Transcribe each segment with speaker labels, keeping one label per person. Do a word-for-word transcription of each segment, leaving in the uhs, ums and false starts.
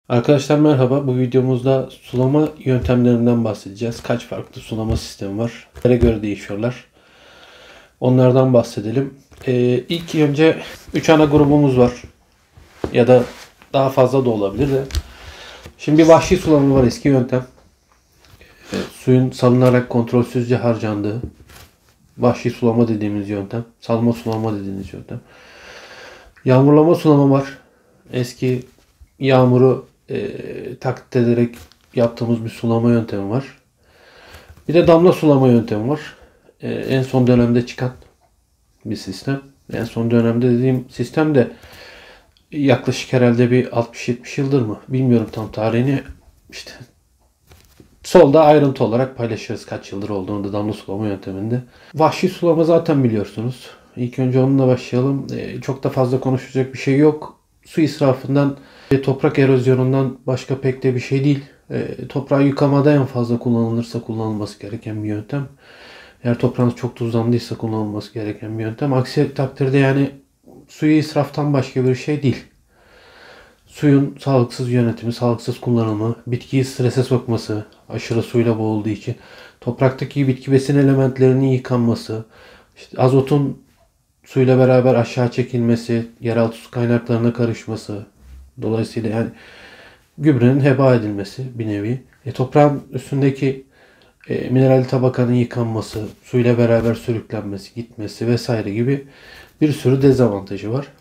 Speaker 1: Arkadaşlar merhaba. Bu videomuzda sulama yöntemlerinden bahsedeceğiz. Kaç farklı sulama sistemi var? Nereye göre değişiyorlar? Onlardan bahsedelim. Ee, ilk önce üç ana grubumuz var. Ya da daha fazla da olabilir de. Şimdi bir vahşi sulama var, eski yöntem. Ee, suyun salınarak kontrolsüzce harcandığı vahşi sulama dediğimiz yöntem. Salma sulama dediğimiz yöntem. Yağmurlama sulama var. Eski yağmuru e, taklit ederek yaptığımız bir sulama yöntemi var. Bir de damla sulama yöntemi var. E, en son dönemde çıkan bir sistem. En son dönemde dediğim sistem de yaklaşık herhalde bir altmış yetmiş yıldır mı? Bilmiyorum tam tarihini. İşte solda ayrıntı olarak paylaşırız kaç yıldır olduğunu da damla sulama yönteminde. Vahşi sulama zaten biliyorsunuz. İlk önce onunla başlayalım. E, çok da fazla konuşacak bir şey yok. Su israfından ve toprak erozyonundan başka pek de bir şey değil. E, toprağı yıkamada en fazla kullanılırsa kullanılması gereken bir yöntem. Eğer toprağınız çok tuzlandıysa kullanılması gereken bir yöntem. Aksi takdirde yani suyu israftan başka bir şey değil. Suyun sağlıksız yönetimi, sağlıksız kullanımı, bitkiyi strese sokması, aşırı suyla boğulduğu için, topraktaki bitki besin elementlerinin yıkanması, işte azotun suyla beraber aşağı çekilmesi, yeraltı su kaynaklarına karışması, dolayısıyla yani gübrenin heba edilmesi bir nevi. E, toprağın üstündeki e, mineral tabakanın yıkanması, suyla beraber sürüklenmesi, gitmesi vesaire gibi bir sürü dezavantajı var.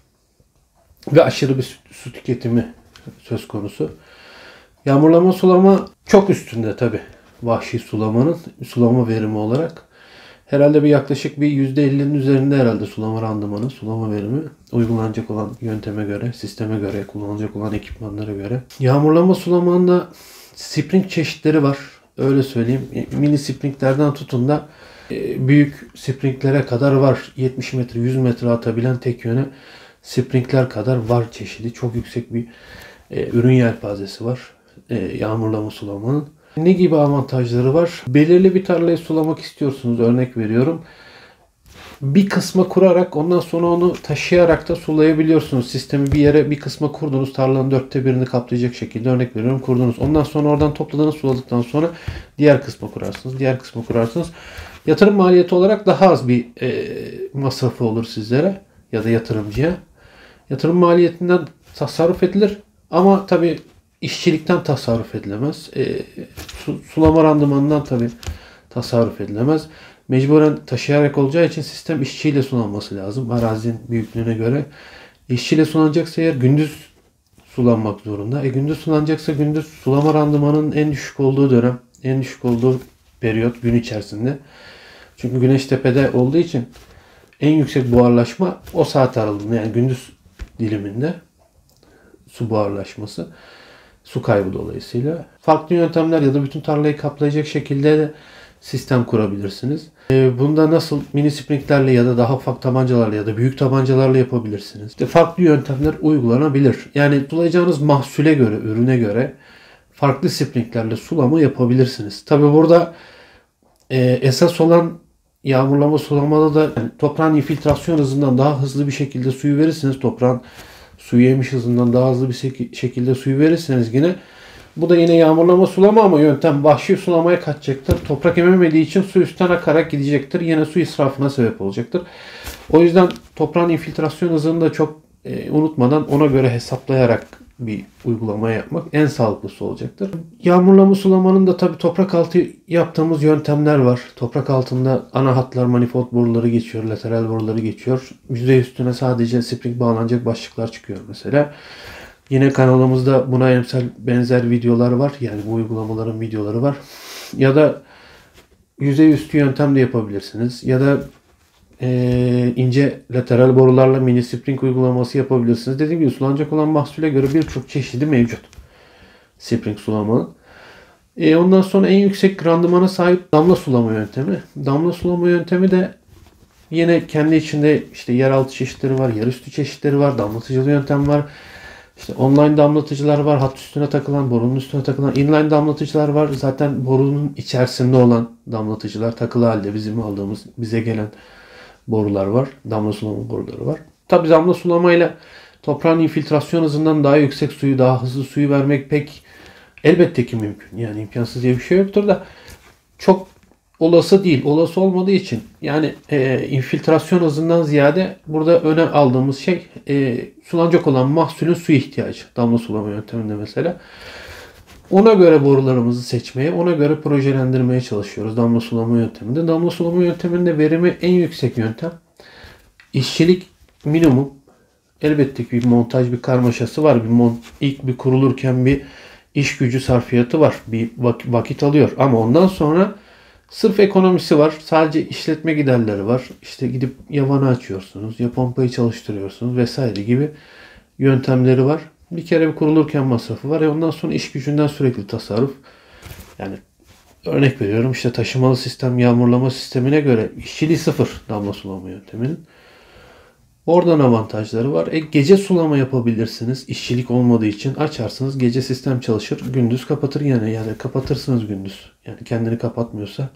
Speaker 1: Ve aşırı bir su, su tüketimi söz konusu. Yağmurlama sulama çok üstünde tabi vahşi sulamanın sulama verimi olarak. Herhalde bir yaklaşık bir yüzde ellinin üzerinde herhalde sulama randımanı, sulama verimi uygulanacak olan yönteme göre, sisteme göre, kullanılacak olan ekipmanlara göre. Yağmurlama sulamanın spring çeşitleri var. Öyle söyleyeyim. Mini springlerden tutun da büyük springlere kadar var. yetmiş metre, yüz metre atabilen tek yöne springler kadar var çeşidi. Çok yüksek bir e, ürün yelpazesi var e, yağmurlama sulamanın. Ne gibi avantajları var? Belirli bir tarlayı sulamak istiyorsunuz. Örnek veriyorum. Bir kısma kurarak ondan sonra onu taşıyarak da sulayabiliyorsunuz. Sistemi bir yere bir kısma kurdunuz. Tarlanın dörtte birini kaplayacak şekilde örnek veriyorum kurdunuz. Ondan sonra oradan topladığınız suladıktan sonra diğer kısma kurarsınız. Diğer kısma kurarsınız. Yatırım maliyeti olarak daha az bir e, masrafı olur sizlere ya da yatırımcıya. Yatırım maliyetinden tasarruf edilir. Ama tabii işçilikten tasarruf edilemez. E, su, sulama randımanından tabii tasarruf edilemez. Mecburen taşıyarak olacağı için sistem işçiyle sulanması lazım. Arazinin büyüklüğüne göre. İşçiyle sulanacaksa eğer gündüz sulanmak zorunda. E gündüz sulanacaksa gündüz sulama randımanının en düşük olduğu dönem, en düşük olduğu periyot gün içerisinde. Çünkü güneş tepede olduğu için en yüksek buharlaşma o saat aralığında yani gündüz diliminde su buharlaşması, su kaybı dolayısıyla. Farklı yöntemler ya da bütün tarlayı kaplayacak şekilde de sistem kurabilirsiniz. Bunda nasıl mini springlerle ya da daha ufak tabancalarla ya da büyük tabancalarla yapabilirsiniz. İşte farklı yöntemler uygulanabilir. Yani sulayacağınız mahsule göre, ürüne göre farklı springlerle sulama yapabilirsiniz. Tabi burada e, esas olan yağmurlama sulamada da yani toprağın infiltrasyon hızından daha hızlı bir şekilde suyu verirsiniz. Toprağın suyu emiş hızından daha hızlı bir şekilde suyu verirseniz yine bu da yine yağmurlama sulama ama yöntem vahşi sulamaya kaçacaktır. Toprak ememediği için su üstten akarak gidecektir. Yine su israfına sebep olacaktır. O yüzden toprağın infiltrasyon hızını da çok e, unutmadan ona göre hesaplayarak bir uygulama yapmak en sağlıklısı olacaktır. Yağmurlama sulamanın da tabi toprak altı yaptığımız yöntemler var. Toprak altında ana hatlar manifold boruları geçiyor, lateral boruları geçiyor. Yüzey üstüne sadece spring bağlanacak başlıklar çıkıyor mesela. Yine kanalımızda buna emsal benzer videolar var. Yani bu uygulamaların videoları var. Ya da yüzey üstü yöntem de yapabilirsiniz. Ya da e, ince lateral borularla mini spring uygulaması yapabilirsiniz. Dediğim gibi sulanacak olan mahsule göre birçok çeşidi mevcut. Spring sulamanın. E, ondan sonra en yüksek randımana sahip damla sulama yöntemi. Damla sulama yöntemi de yine kendi içinde işte yeraltı çeşitleri var, yerüstü çeşitleri var, damlatıcılı yöntem var. İşte online damlatıcılar var. Hat üstüne takılan, borunun üstüne takılan inline damlatıcılar var. Zaten borunun içerisinde olan damlatıcılar takılı halde bizim aldığımız, bize gelen borular var. Damla sulama boruları var. Tabi damla sulamayla toprağın infiltrasyon hızından daha yüksek suyu, daha hızlı suyu vermek pek elbette ki mümkün. Yani imkansız diye bir şey yoktur da çok olası değil. Olası olmadığı için yani e, infiltrasyon hızından ziyade burada öne aldığımız şey e, sulanacak olan mahsulün su ihtiyacı. Damla sulama yönteminde mesela. Ona göre borularımızı seçmeye, ona göre projelendirmeye çalışıyoruz damla sulama yönteminde. Damla sulama yönteminde verimi en yüksek yöntem. İşçilik minimum. Elbette ki bir montaj, bir karmaşası var. Bir mont, ilk bir kurulurken bir iş gücü sarfiyatı var. Bir vakit alıyor. Ama ondan sonra sırf ekonomisi var. Sadece işletme giderleri var. İşte gidip yavanı açıyorsunuz. Ya pompayı çalıştırıyorsunuz vesaire gibi yöntemleri var. Bir kere bir kurulurken masrafı var. E ondan sonra iş gücünden sürekli tasarruf. Yani örnek veriyorum işte taşımalı sistem, yağmurlama sistemine göre işçiliği sıfır damla sulama yönteminin. Oradan avantajları var. E, gece sulama yapabilirsiniz. İşçilik olmadığı için açarsınız. Gece sistem çalışır. Gündüz kapatır yani. Yani kapatırsınız gündüz. Yani kendini kapatmıyorsa.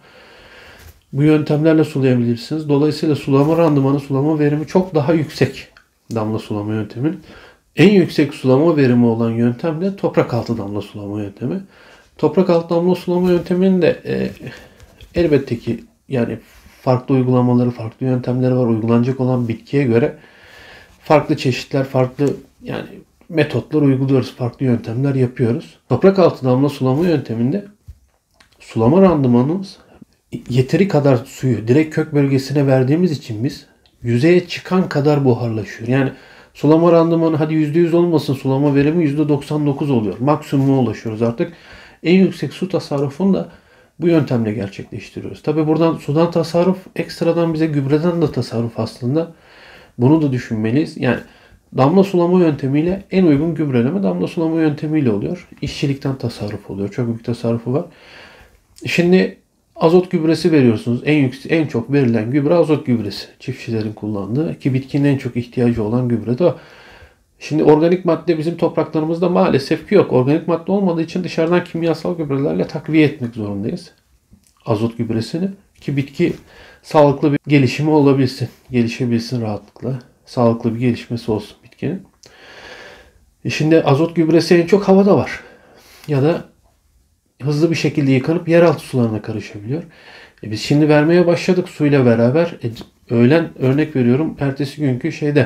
Speaker 1: Bu yöntemlerle sulayabilirsiniz. Dolayısıyla sulama randımanı, sulama verimi çok daha yüksek damla sulama yönteminin. En yüksek sulama verimi olan yöntem de toprak altı damla sulama yöntemi. Toprak altı damla sulama yönteminin de e, elbette ki yani farklı uygulamaları, farklı yöntemleri var. Uygulanacak olan bitkiye göre farklı çeşitler, farklı yani metotlar uyguluyoruz. Farklı yöntemler yapıyoruz. Toprak altı damla sulama yönteminde sulama randımanımız yeteri kadar suyu direkt kök bölgesine verdiğimiz için biz yüzeye çıkan kadar buharlaşıyor. Yani sulama randımanı hadi yüzde yüz olmasın, sulama verimi yüzde doksan dokuz oluyor. Maksimuma ulaşıyoruz artık. En yüksek su tasarrufunu da bu yöntemle gerçekleştiriyoruz. Tabi buradan sudan tasarruf, ekstradan bize gübreden de tasarruf aslında. Bunu da düşünmeliyiz. Yani damla sulama yöntemiyle en uygun gübreleme damla sulama yöntemiyle oluyor. İşçilikten tasarruf oluyor. Çok büyük tasarrufu var. Şimdi azot gübresi veriyorsunuz. En yüksek, en çok verilen gübre azot gübresi. Çiftçilerin kullandığı ki bitkinin en çok ihtiyacı olan gübre de o. Şimdi organik madde bizim topraklarımızda maalesef ki yok. Organik madde olmadığı için dışarıdan kimyasal gübrelerle takviye etmek zorundayız. Azot gübresini ki bitki sağlıklı bir gelişimi olabilsin. Gelişebilsin rahatlıkla. Sağlıklı bir gelişmesi olsun bitkinin. E şimdi azot gübresi en çok havada var. Ya da hızlı bir şekilde yıkanıp yeraltı sularına karışabiliyor. E biz şimdi vermeye başladık suyla beraber. E öğlen örnek veriyorum ertesi günkü şeyde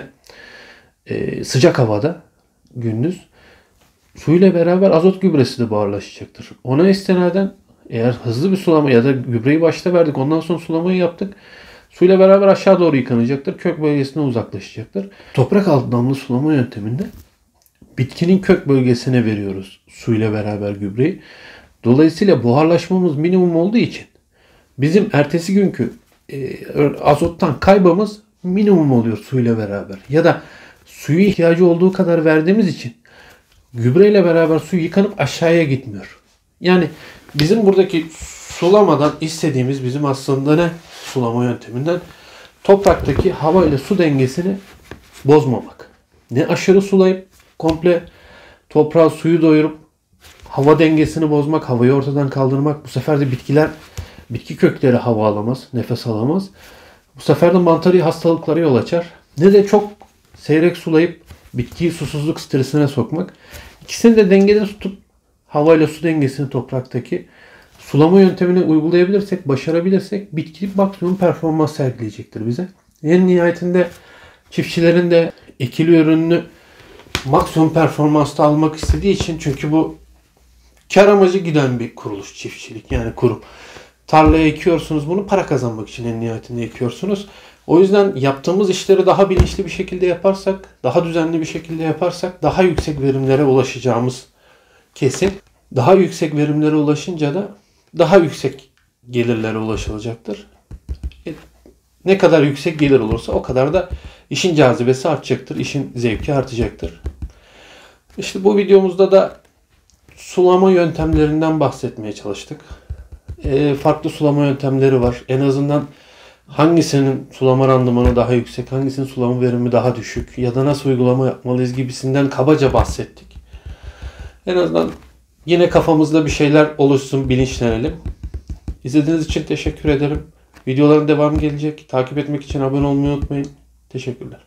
Speaker 1: e, sıcak havada gündüz suyla beraber azot gübresi de buharlaşacaktır. Ona istinaden eğer hızlı bir sulama ya da gübreyi başta verdik ondan sonra sulamayı yaptık. Suyla beraber aşağı doğru yıkanacaktır. Kök bölgesine uzaklaşacaktır. Toprak altı damla sulama yönteminde bitkinin kök bölgesine veriyoruz suyla beraber gübreyi. Dolayısıyla buharlaşmamız minimum olduğu için bizim ertesi günkü e, azottan kaybımız minimum oluyor suyla beraber. Ya da suyu ihtiyacı olduğu kadar verdiğimiz için gübreyle beraber su yıkanıp aşağıya gitmiyor. Yani bizim buradaki sulamadan istediğimiz bizim aslında ne? Sulama yönteminden topraktaki hava ile su dengesini bozmamak. Ne aşırı sulayıp komple toprağa suyu doyurup hava dengesini bozmak, havayı ortadan kaldırmak. Bu sefer de bitkiler, bitki kökleri hava alamaz, nefes alamaz. Bu sefer de mantarı hastalıklara yol açar. Ne de çok seyrek sulayıp bitkiyi susuzluk stresine sokmak. İkisini de dengede tutup havayla su dengesini topraktaki sulama yöntemini uygulayabilirsek, başarabilirsek bitki maksimum performans sergileyecektir bize. En nihayetinde çiftçilerin de ekili ürününü maksimum performansta almak istediği için çünkü bu kar amacı giden bir kuruluş çiftçilik yani kurum. Tarlaya ekiyorsunuz bunu para kazanmak için en nihayetinde ekiyorsunuz. O yüzden yaptığımız işleri daha bilinçli bir şekilde yaparsak, daha düzenli bir şekilde yaparsak daha yüksek verimlere ulaşacağımız kesin. Daha yüksek verimlere ulaşınca da daha yüksek gelirlere ulaşılacaktır. E, ne kadar yüksek gelir olursa o kadar da işin cazibesi artacaktır, işin zevki artacaktır. İşte bu videomuzda da sulama yöntemlerinden bahsetmeye çalıştık. E, farklı sulama yöntemleri var. En azından hangisinin sulama randımanı daha yüksek, hangisinin sulama verimi daha düşük ya da nasıl uygulama yapmalıyız gibisinden kabaca bahsettik. En azından yine kafamızda bir şeyler oluşsun, bilinçlenelim. İzlediğiniz için teşekkür ederim. Videoların devamı gelecek. Takip etmek için abone olmayı unutmayın. Teşekkürler.